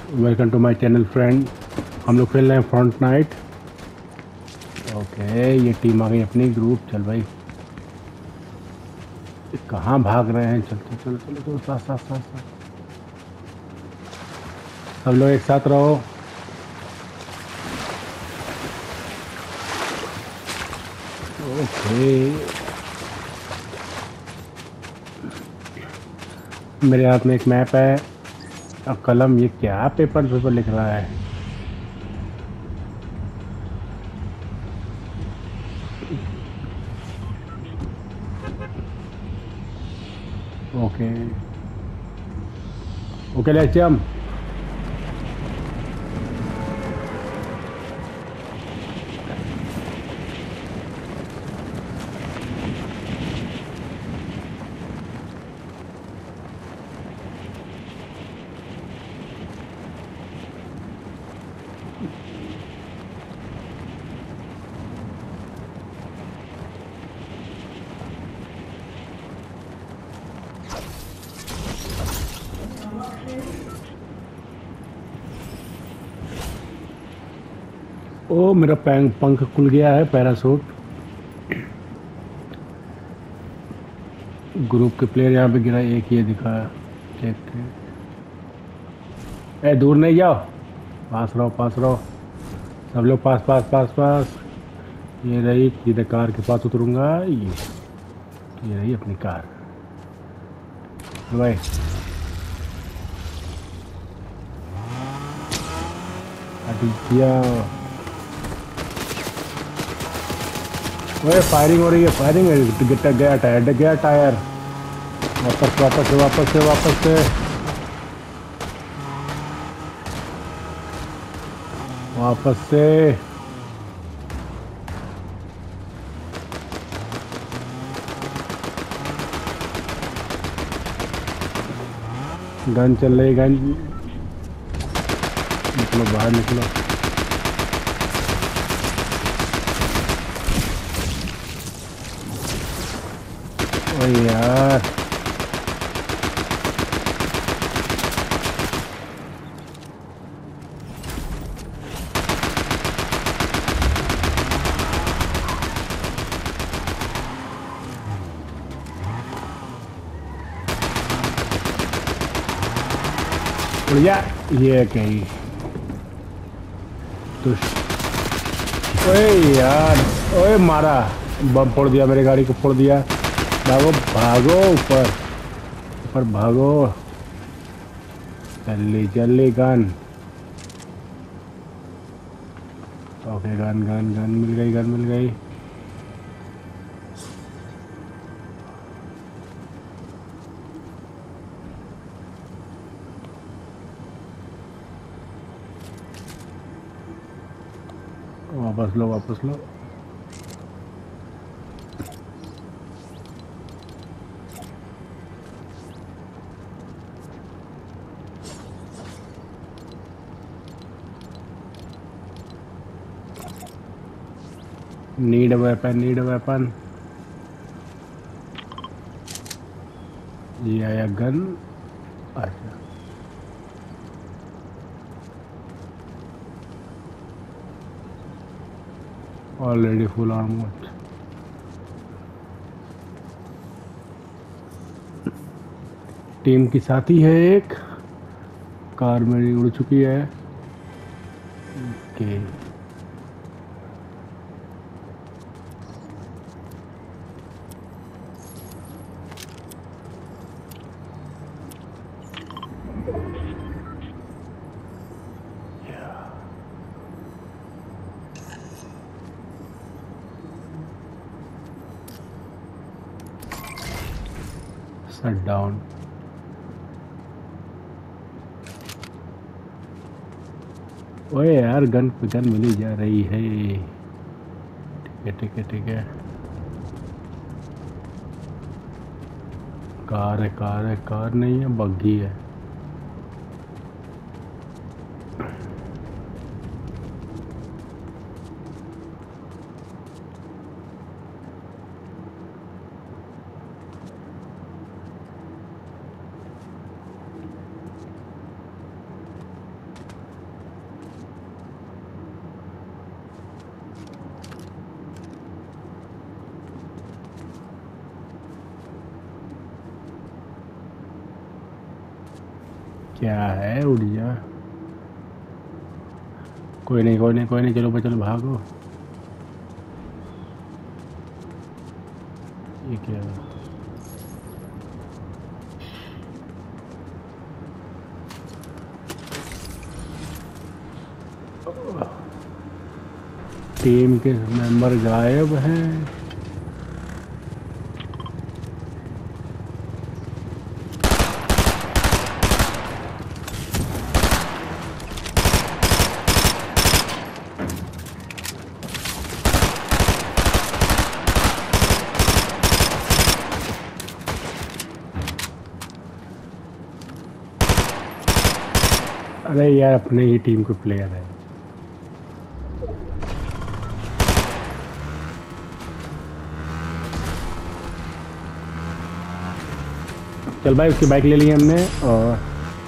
Welcome to my channel friend. हम लोग खेल रहे हैं फ्रंट नाइट। ओके, ये टीम आ गई अपनी ग्रुप। चल भाई, कहाँ भाग रहे हैं? चलो चलो चलो चलो, साथ साथ साथ साथ सब लोग एक साथ रहो। ओके, मेरे हाथ में एक मैप है और कलम। ये क्या पेपर पेपर लिख रहा है? Okay okay, let's jump. ओ, मेरा पंख खुल गया है। पैरासूट। ग्रुप के प्लेयर यहाँ पे गिरा, एक ये दिखाया। ठीक ठीक। ए, दूर नहीं जाओ, पास रहो पास रहो। सब लोग पास पास पास पास। ये रही, सीधे कार के पास उतरूंगा। ये रही अपनी कार। भाई, हट गया। ओए, फायरिंग हो रही है, फायरिंग है। गिट गया टायर, डग गया टायर। वापस वापस से वापस से वापस से वापस से। गन चल रही, गन। निकलो बाहर निकलो। ओए यार, बढ़िया। ये कहीं तो। ओए यार, ओए मारा। बम फोड़ दिया, मेरी गाड़ी को फोड़ दिया। भागो भागो, ऊपर ऊपर भागो। जल्दी जल्दी gun. Okay, gun gun gun मिल गई, गन मिल गई। वापस लो वापस लो। Need weapon, need weapon. ये आया गन। अच्छा, ऑलरेडी फुल आर्मर। टीम की साथी है एक। कार मेरी उड़ चुकी है। Okay, shut down. ओए यार, गन गन मिली जा रही है। ठीक है ठीक है ठीक है। कार है, कार है, कार नहीं है, बग्गी है। क्या है, उड़ जा। कोई नहीं कोई नहीं कोई नहीं, चलो भाई चलो भागो। ये क्या है? टीम के मेंबर गायब हैं। अरे यार, अपने ही टीम के प्लेयर है। चल भाई, उसकी बाइक ले ली हमने। और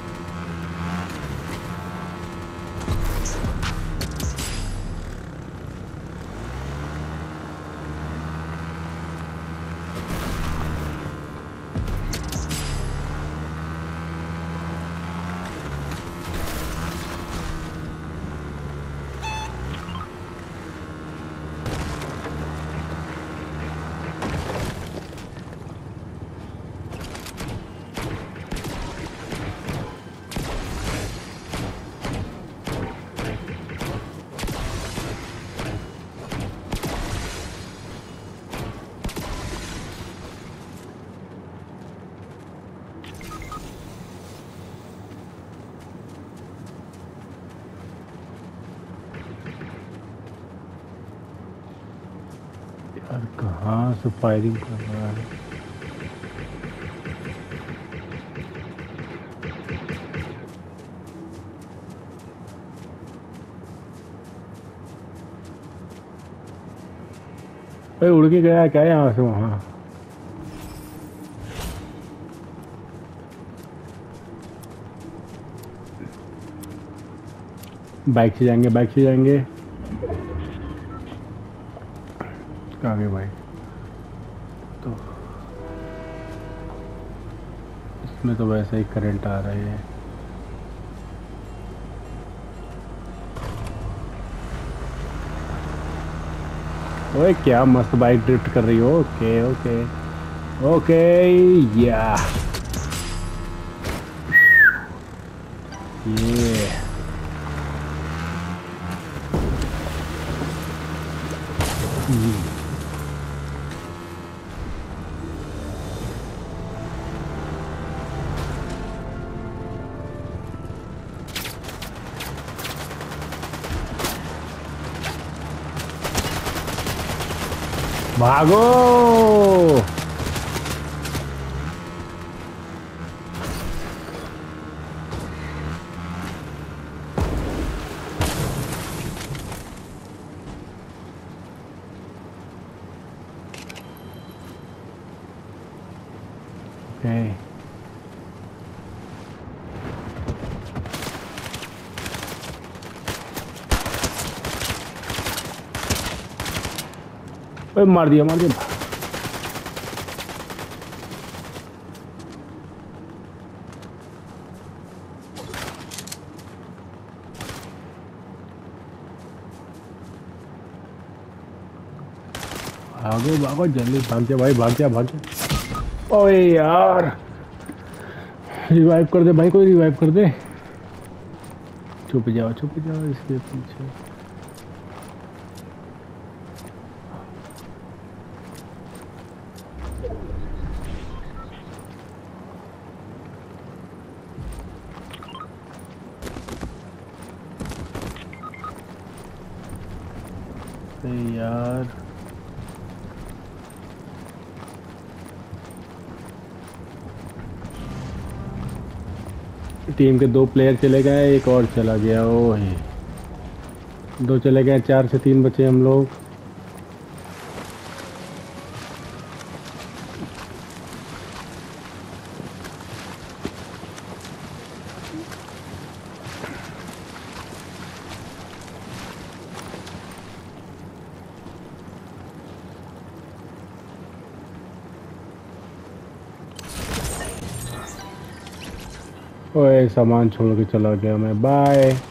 यार, कहाँ से फायरिंग कर रहा है? भाई उड़ के गया क्या यहाँ से वहाँ? बाइक से जाएंगे, बाइक से जाएंगे। कहाँ गए भाई? तो इसमें तो वैसे ही करंट आ रही है। ओए क्या मस्त बाइक ड्रिफ्ट कर रही हो। Okay okay okay. या ये भागो। ओके ओए, मार दिया मार दिया। भागो भागो जल्दी, भाग जा भाई, भाग जा भाग जा। ओए यार, रिवाइव कर दे भाई, कोई रिवाइव कर दे। छुप जाओ इसके पीछे। यार टीम के 2 प्लेयर चले गए, एक और चला गया। ओ है, 2 चले गए, 4 से 3 बचे हम लोग। ओए सामान छोड़ के चला गया मैं, बाय।